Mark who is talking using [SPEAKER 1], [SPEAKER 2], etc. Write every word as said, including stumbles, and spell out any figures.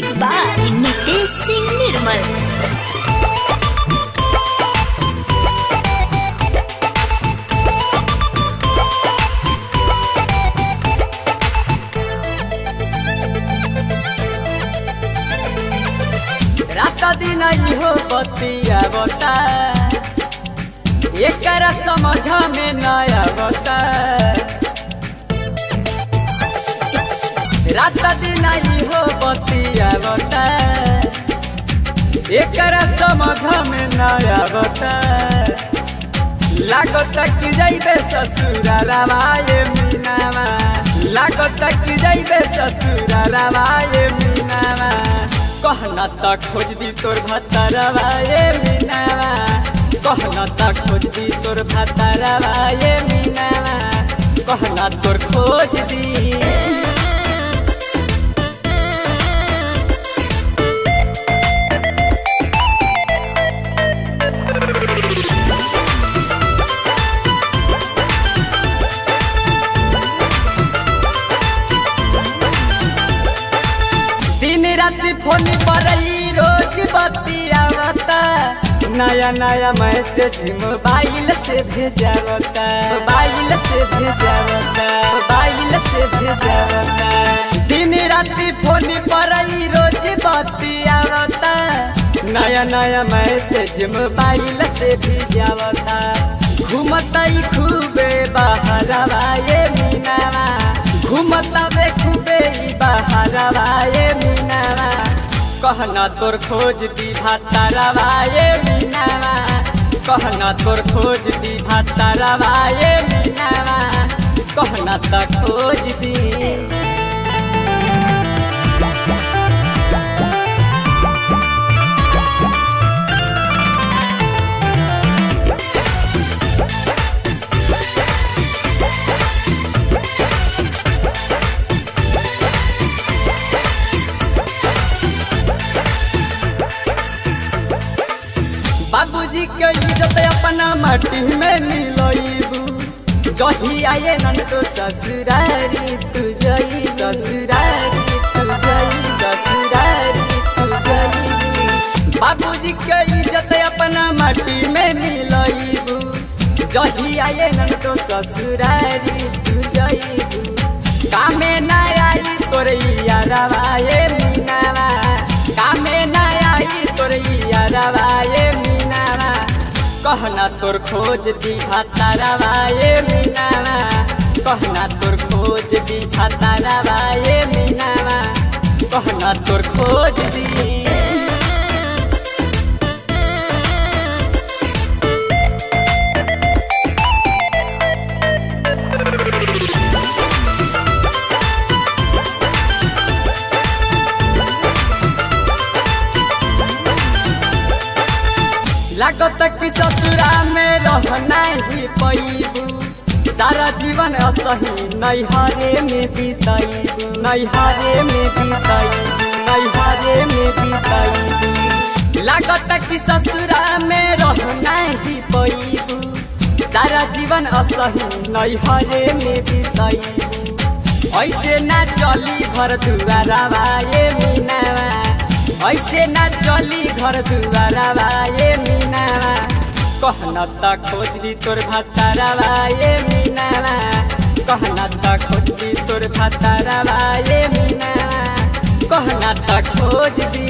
[SPEAKER 1] Music by Nitesh Singh Nirmal.
[SPEAKER 2] रात दिन इहो बतिया बता एकरा समझ में नया बता रात दिन इहो बतिया बता एकरा समझ में नया बता लागत कि जाइबे ससुरालवा ये मीनावा लागत कि जाइबे ससुरालवा ये मीनावा कहना तक खोज दी तोर भतरवा ये मीनावा कहना तक खोज दी तोर भतरवा ये मीनावा कहना तोर खोज दी राती फोन पर रोज बतियावता नया नया मैसेज मोबाइल से भेजावता मोबाइल से भेजावता मोबाइल से भेजावता दिन राती फोन पर रोज बतियावता नया नया मैसेज मोबाइल से भेजावता घूमता खूबे बहरवा ये मीनावा घूमता बे खूबे बहरवा ये मीनावा कहना तोर खोज दी भतरवा ये मीनावा कहना तोर खोज दी भतरवा ये मीनावा कहना त खोज दी बाबूजी के इज्जत अपना माटी में मिलइबू जही आए नन तो ससुरारी तू जई ससुरारी तू जई ससुरारी तू जई बाबूजी के इज्जत अपना माटी में मिलइबू जही आए नन तो ससुरारी तू जईबू कामे ना आई तोरे यारवा ये मीनावा कामे ना आई तोरे यारवा ये कहना तोर खोज दी भतरवा ये मीनावा कहना तोर खोज दी भतरवा ये मीनावा कहना तोर खोज दी लागत कि ससुरा में रहना ही पैबू सारा जीवन असही नैहरे में बीतैबू नैहरे में बीतैबू नैहरे में बीतैबू लागत कि ससुरा में रहना ही पैबू सारा जीवन असही नैहरे में बीतैबू ऐसे ना चली घर दुआरवा ये मीनावा ऐसे ना चली घर दुआरवा ये मीनावा कहना त खोज दी तोर भतरवा ये मीनावा कहना त खोज दी तोर भतरवा ये मीनावा कहना त खोज दी